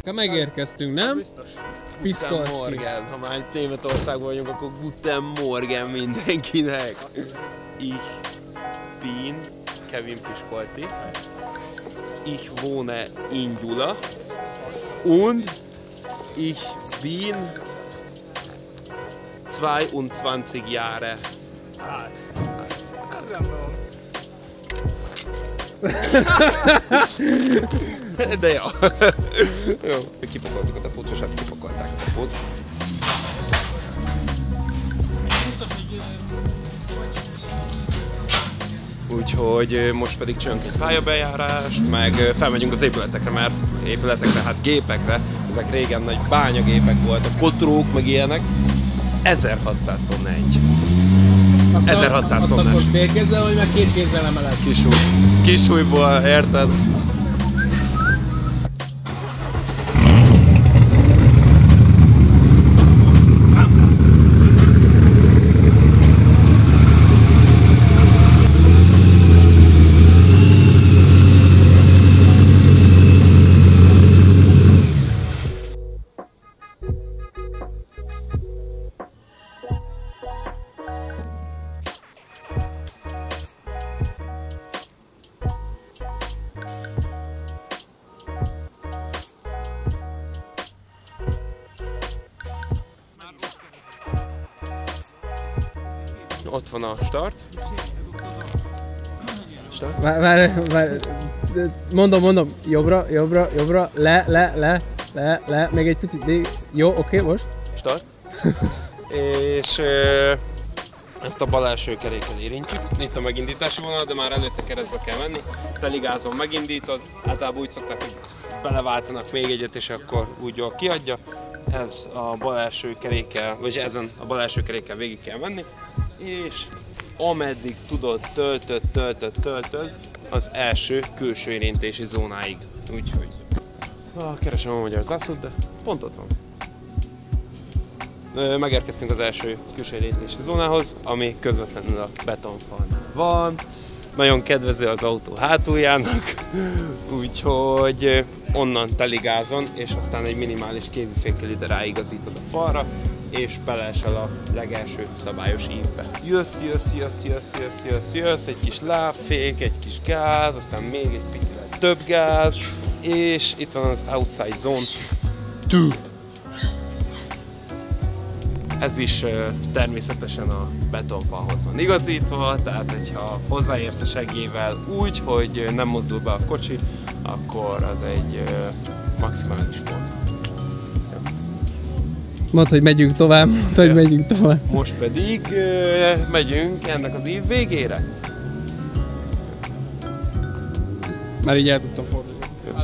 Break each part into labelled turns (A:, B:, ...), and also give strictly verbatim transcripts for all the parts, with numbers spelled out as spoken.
A: Megérkeztünk, nem?
B: Biztos.
A: Piskolszki.
C: Guten Morgen. Ha már Németországban vagyunk, akkor Guten Morgen mindenkinek. Ich bin Kevin Piskolti. Ich wohne in Gyula. Und ich bin zweiundzwanzig Jahre.
B: Hát, ez nem tudom.
C: De jó. Jó. Kipakoltuk a depót, és hát kipakolták a depót. Úgyhogy most pedig csinálunk egy pályabejárást, meg felmegyünk az épületekre, mert épületekre, hát gépekre, ezek régen nagy bányagépek voltak, kotrók, meg ilyenek. ezerhatszáz tonna egy. ezerhatszáz tonna.
A: Azt akkor félkézzel, vagy meg két kézzel emeled?
C: Kisúly. Kisúlyból, érted? Ott van a start. Start.
A: Várj, várj, várj. Mondom, mondom. Jobbra, jobbra, jobbra. Le, le, le, le, le. Még egy picit. De... Jó, oké, okay, most.
C: Start. És euh, ezt a bal első keréken érintjük. Itt a megindítási vonal, de már előtte keresztbe kell menni. Teligázon megindítod. Általában úgy szokták, hogy beleváltanak még egyet, és akkor úgy jól kiadja. Ez a bal első kerékkel, vagy ezen a bal első kerékkel végig kell menni. És ameddig tudod, töltöd, töltöd, töltöd az első külső érintési zónáig. Úgyhogy ah, keresem a magyar zászlót, de pont ott van. Megérkeztünk az első külső érintési zónához, ami közvetlenül a betonfalnál van. Nagyon kedvező az autó hátuljának, úgyhogy onnan teligázon, és aztán egy minimális kézifékkel ide ráigazítod a falra, és beleesel a legelső szabályos ívbe. Jössz, jössz, jössz, jössz, jössz, jössz, jössz, egy kis lábfék, egy kis gáz, aztán még egy picivel több gáz, és itt van az outside zone kettő. Ez is uh, természetesen a betonfalhoz van igazítva, tehát hogyha hozzáérsz a segélyvel úgy, hogy nem mozdul be a kocsi, akkor az egy uh, maximális pont.
A: Mondd, hogy megyünk tovább, mondd, hogy megyünk tovább.
C: Most pedig uh, megyünk ennek az ív végére.
A: Már így el tudtam fordulni.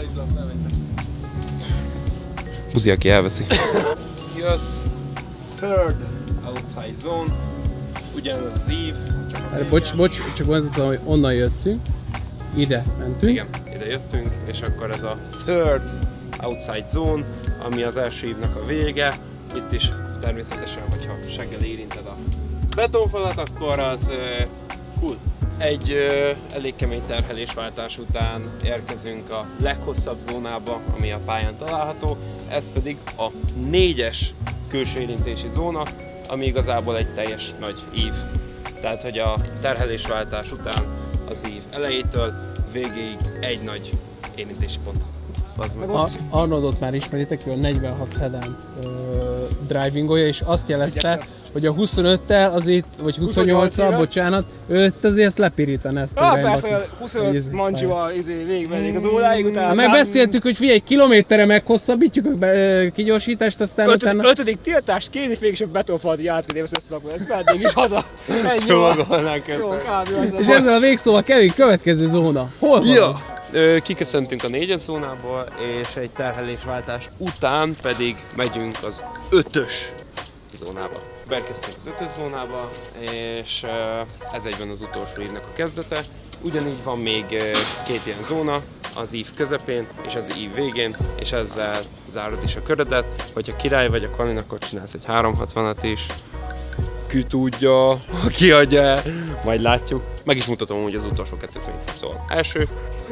C: Buzi, aki elveszi. Jössz, third outside zone, ugyanaz az ív.
A: Csak bocs, bocs, csak mondhatom, hogy onnan jöttünk, ide mentünk.
C: Igen, ide jöttünk, és akkor ez a third outside zone, ami az első ívnek a vége. Itt is természetesen, hogyha seggel érinted a betonfalat, akkor az uh, cool. Egy uh, elég kemény terhelésváltás után érkezünk a leghosszabb zónába, ami a pályán található, ez pedig a négyes külső érintési zóna, ami igazából egy teljes nagy ív. Tehát, hogy a terhelésváltás után az ív elejétől végéig egy nagy érintési pont.
A: Arnoldot már ismeritek, ő a negyvenhat szedánt uh, drivingolja, és azt jelezte, hogy a huszonöttel azért, vagy huszonnyolccal, bocsánat, őt azért ezt lepirítani ezt
B: a irányba. Persze, huszonöt mancsival végigmennék az óráig, utána...
A: Megbeszéltük, hogy figyelj, egy kilométerre meghosszabbítsuk a kigyorsítást, aztán utána...
B: Ötödik tiltás, kézifék és a betonfalt így átvédéves összerakva, ezt mehetnénk is haza. Ennyi
C: Csomagolnánk
B: ezt.
A: És ezzel a végszóval Kevin, következő zóna. Hol van
C: ja.
A: az?
C: Kiköszöntünk a négyes zónából, és egy terhelésváltás után pedig megyünk az ötös zónába. Beérkeztünk az ötös zónába, és ez egyben az utolsó ívnek a kezdete. Ugyanígy van még két ilyen zóna, az ív közepén és az ív végén, és ezzel zárod is a körödet. Hogyha király vagy a qualin, akkor csinálsz egy háromszázhatvanat is. Ki tudja, ki adja, majd látjuk. Meg is mutatom úgy az utolsó kettőt még. Szóval első,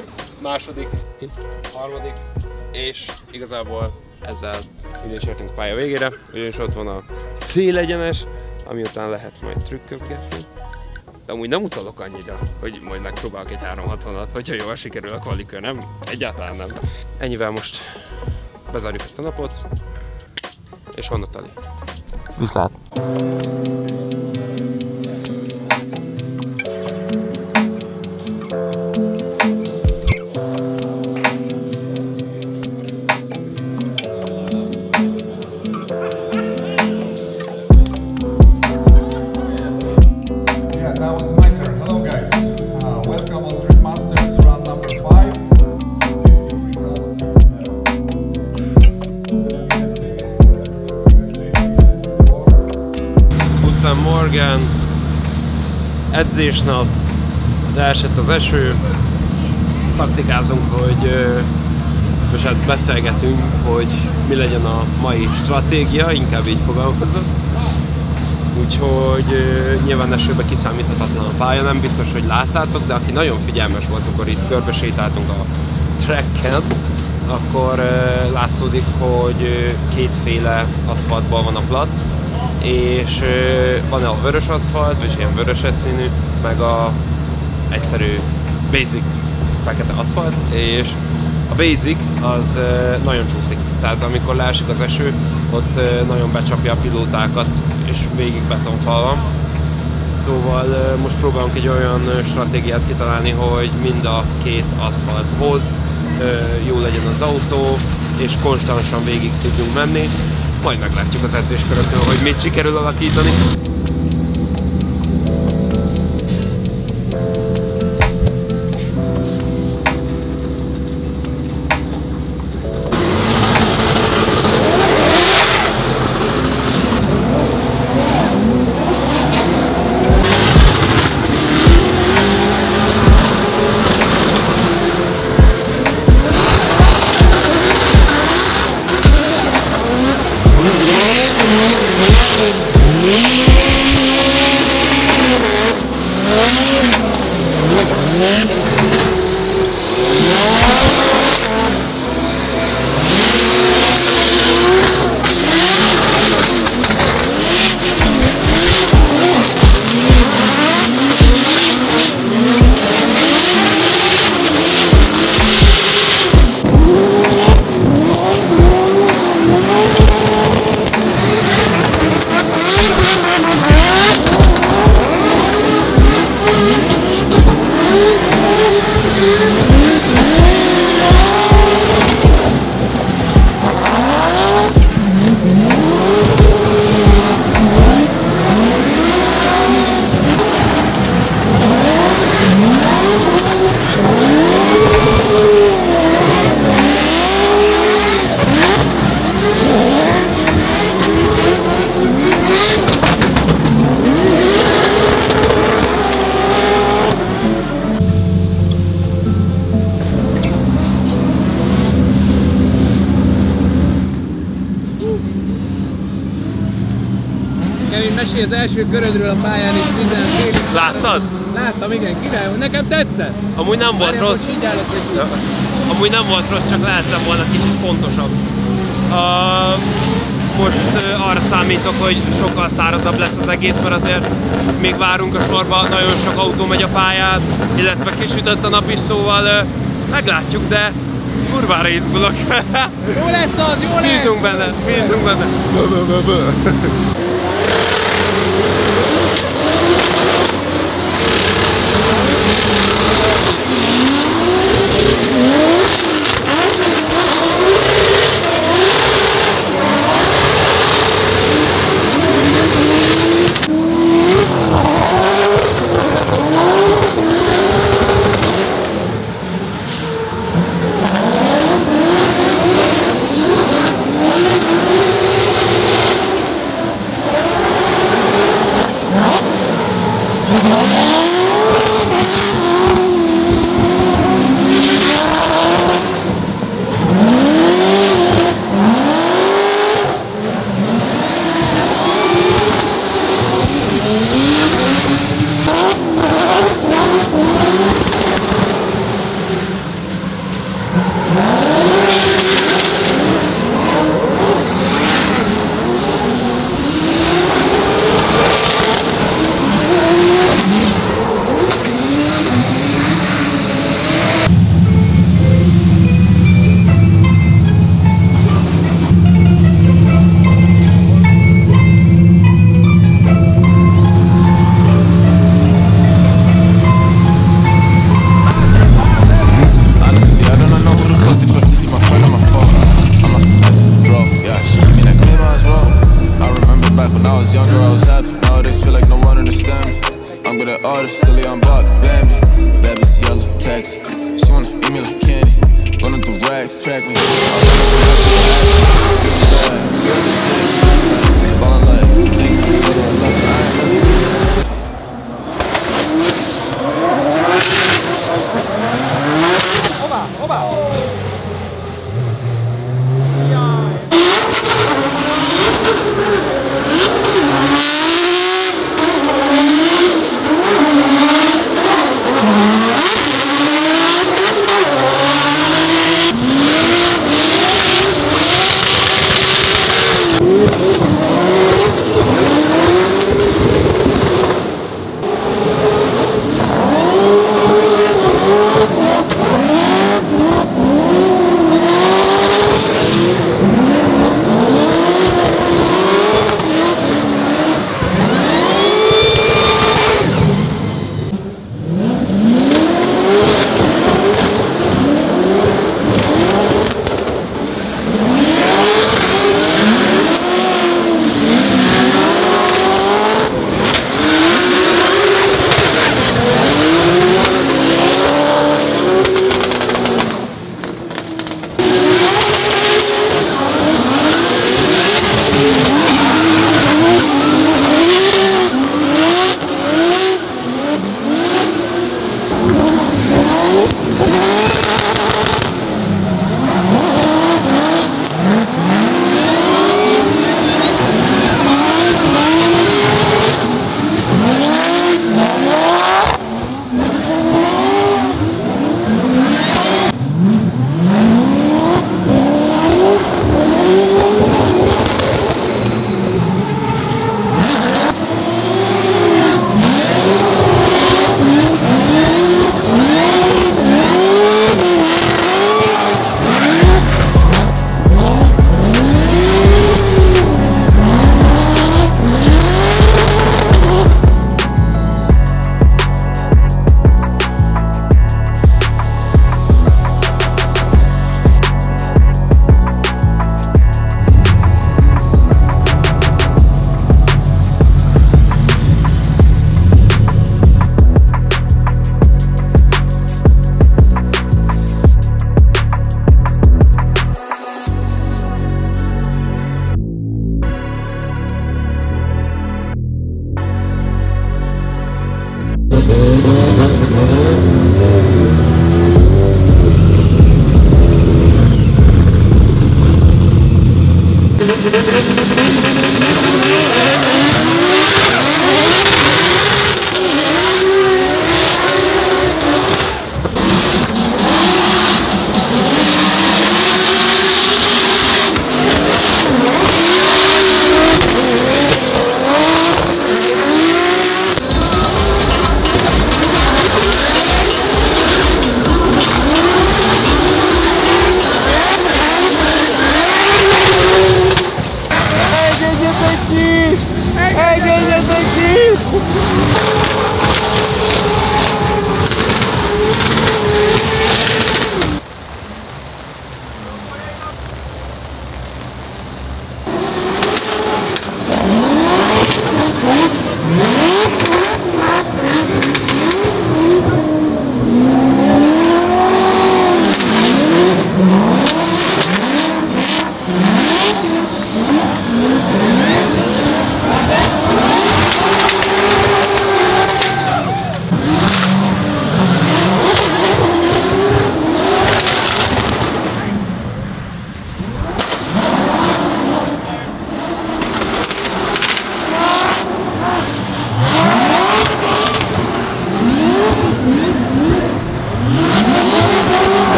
C: második, harmadik, és igazából ezzel így is értünk a pálya végére, ugyanis ott van a félegyenes, ami után lehet majd trükközgetni. De amúgy nem utalok annyira, hogy majd megpróbálok egy háromszázhatvanat, hogyha jól sikerül a kvalikör, nem? Egyáltalán nem. Ennyivel most bezárjuk ezt a napot, és honnan tali. Viszlát! Morgan, edzésnap, de esett az eső, taktikázunk, hogy most hát beszélgetünk, hogy mi legyen a mai stratégia, inkább így fogalmazok. Úgyhogy nyilván esőbe kiszámíthatatlan a pálya, nem biztos, hogy láttátok, de aki nagyon figyelmes volt, akkor itt körbesétáltunk a tracken, akkor látszódik, hogy kétféle aszfaltból van a plac, és van a vörös aszfalt, és ilyen vöröses színű, meg a egyszerű basic fekete aszfalt, és a basic az nagyon csúszik. Tehát amikor leesik az eső, ott nagyon becsapja a pilótákat, és végig betonfal van. Szóval most próbálunk egy olyan stratégiát kitalálni, hogy mind a két aszfalthoz jó legyen az autó, és konstansan végig tudjunk menni. Majd meglátjuk az edzéskörökön, hogy mit sikerül alakítani.
A: Mesélj az első körödről a pályán is tizenfélig.
C: Láttad?
A: Láttam, igen, király, nekem tetszett.
C: Amúgy nem volt
A: Várjál,
C: rossz.
A: ja.
C: Amúgy nem volt rossz, csak lehettem volna kicsit pontosabb. Uh, most uh, arra számítok, hogy sokkal szárazabb lesz az egész, mert azért még várunk a sorba, nagyon sok autó megy a pályán, illetve kisütött a nap is, szóval uh, meglátjuk, de kurvára izgulok.
A: Jó lesz az, jó lesz!
C: Bízunk benne, bízunk benne.
D: track me. Ball like big feet, go to eleven. I ain't really mean that.
B: Oba, oba!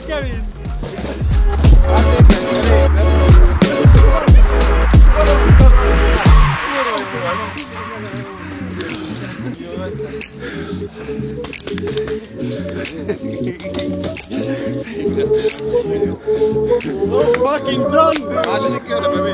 B: Kevin!
C: Fucking done! Második körbe mi?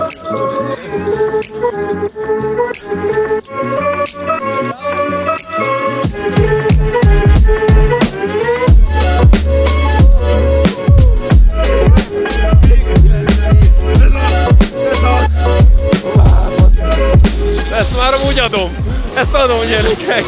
C: Ezt már úgy adom! Ezt adom, gyerekek!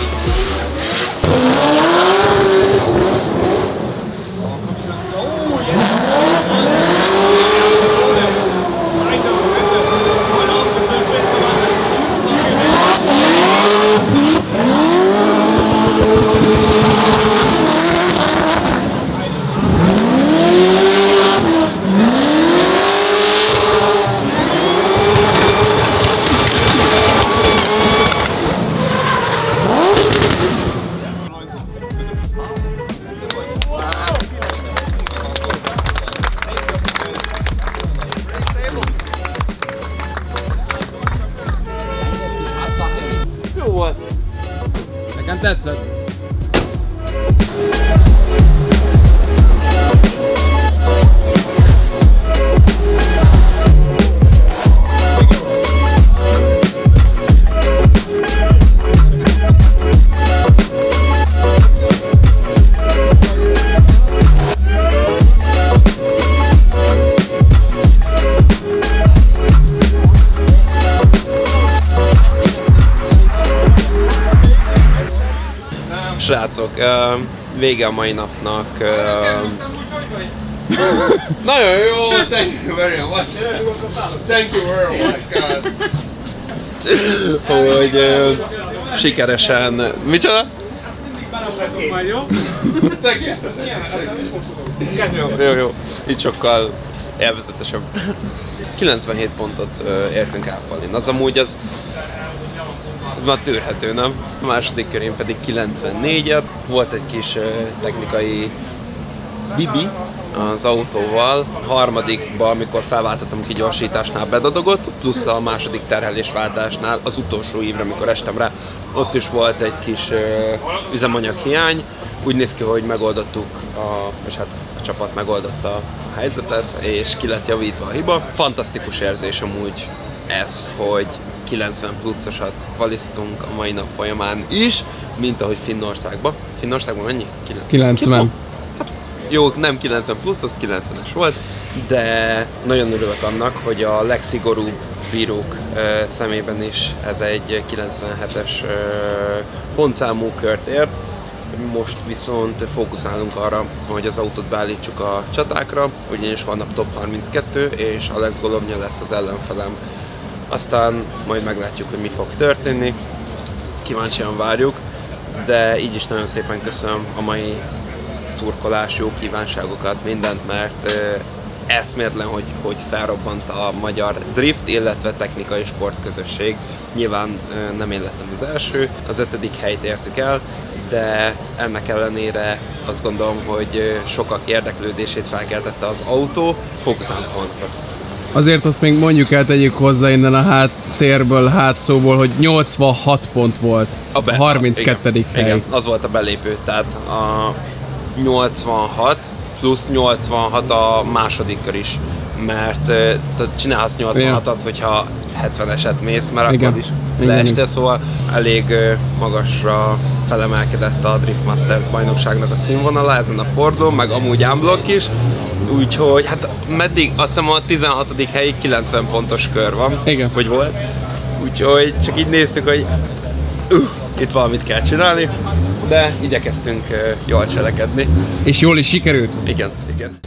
C: Jó volt!
A: Nekem tetszett.
C: Srácok, uh, vége a mai napnak. Uh, nagyon jó, thank you very much. Thank you very much, guys. Hogy uh, sikeresen... Micsoda? Jó, jó, jó. Itt sokkal élvezetesebb. kilencvenhét pontot uh, értünk el Palin. Az amúgy az... Ez már tűrhető, nem? A második körén pedig kilencvennégyet. Volt egy kis uh, technikai bibi az autóval. A harmadikban, amikor felváltottam ki gyorsításnál bedadogott, plusz a második terhelésváltásnál az utolsó évre, amikor estem rá, ott is volt egy kis uh, üzemanyag hiány. Úgy néz ki, hogy megoldottuk, a, és hát a csapat megoldotta a helyzetet, és ki lett javítva a hiba. Fantasztikus érzés amúgy ez, hogy kilencven pluszosat kvaliztunk a mai nap folyamán is, mint ahogy Finnországban. Finnországban mennyi?
A: kilencven.
C: Hát, jó, nem kilencven plusz, az kilencvenes volt, de nagyon örülök annak, hogy a legszigorúbb bírók ö, szemében is ez egy kilencvenhetes ö, pontszámú kört ért. Most viszont fókuszálunk arra, hogy az autót beállítsuk a csatákra, ugyanis holnap top harminckettő, és Alex Golovnya lesz az ellenfelem. Aztán majd meglátjuk, hogy mi fog történni, kíváncsian várjuk, de így is nagyon szépen köszönöm a mai szurkolás, jó kívánságokat, mindent, mert eszméletlen, hogy, hogy felrobbant a magyar drift, illetve technikai sportközösség. Nyilván nem én lettem az első, az ötödik helyt értük el, de ennek ellenére azt gondolom, hogy sokak érdeklődését felkeltette az autó. Fókuszálunk holnapra.
A: Azért azt még mondjuk el, tegyük hozzá innen a háttérből, hátszóból, hogy nyolcvanhat pont volt a, be, a harminckettedik
C: igen,
A: hely.
C: Igen, az volt a belépő, tehát a nyolcvanhat plusz nyolcvanhat a második kör is, mert csinálsz nyolcvanhatat, hogyha hetveneset mész, mert igen, akkor is leestél, szóval elég magasra felemelkedett a Drift Masters bajnokságnak a színvonala ezen a fordulón, meg amúgy unblock is, úgyhogy hát meddig, azt hiszem a tizenhatodik helyig kilencven pontos kör van, igen, hogy volt, úgyhogy csak így néztük, hogy uh, itt valamit kell csinálni, de igyekeztünk uh, jól cselekedni.
A: És jól is sikerült?
C: Igen, igen.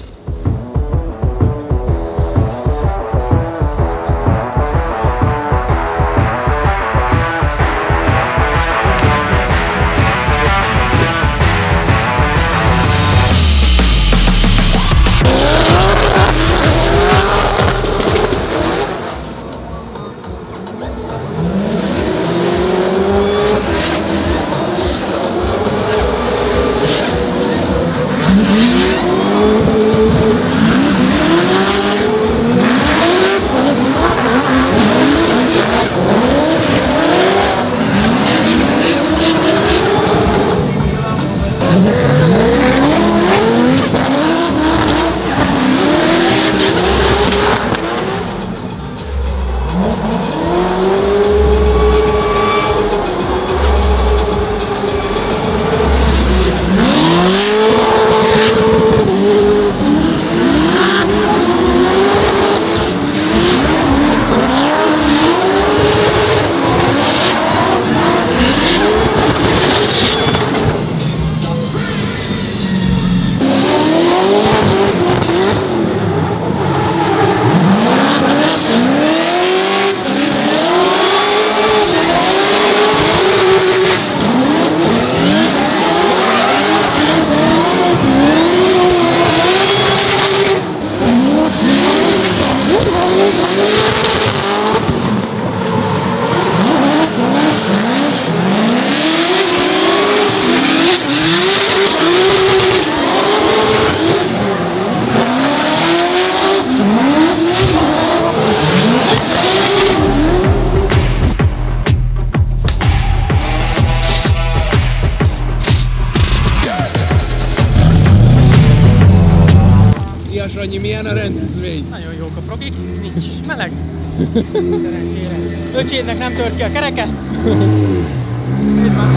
A: Szia Sanyi, milyen a rendezvény?
B: Nagyon jók a progik, nincs is meleg. Szerencsére. Öcsédnek nem tört ki a kereke. Itt van.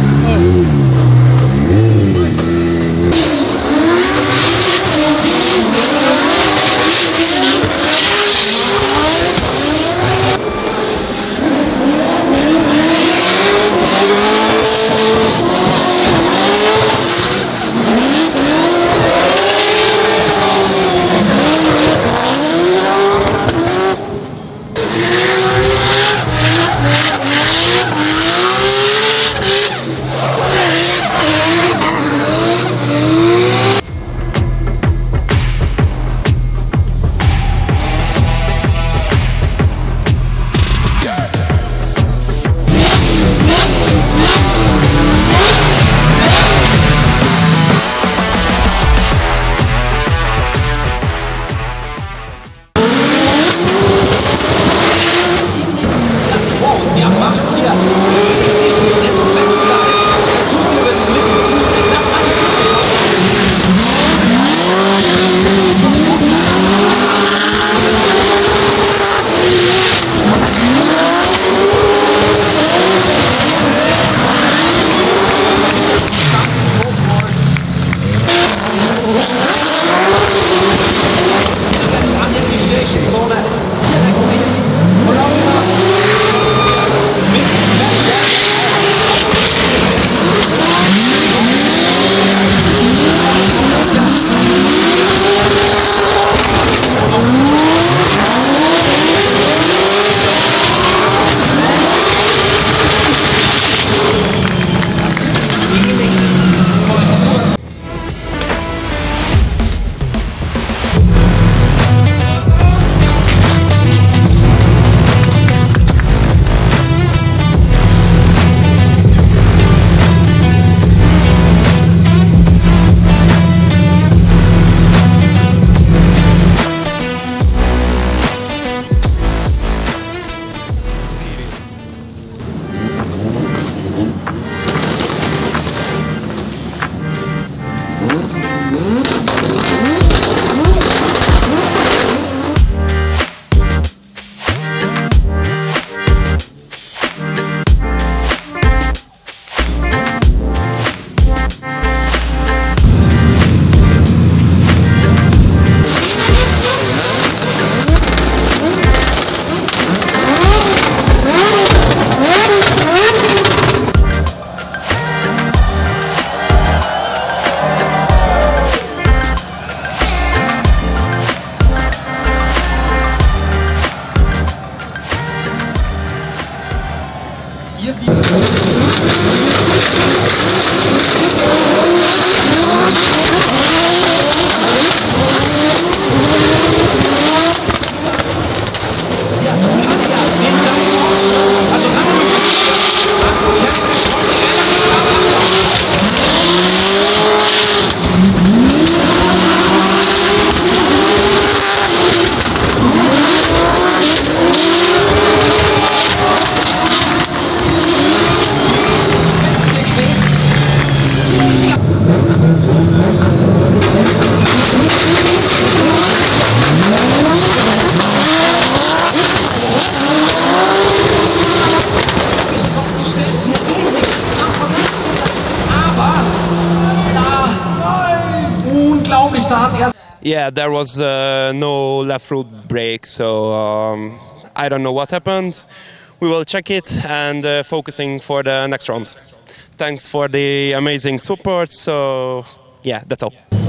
C: Yeah, there was uh, no left root brake, so um, I don't know what happened. We will check it and uh, focusing for the next round. Thanks for the amazing support, so yeah, that's all.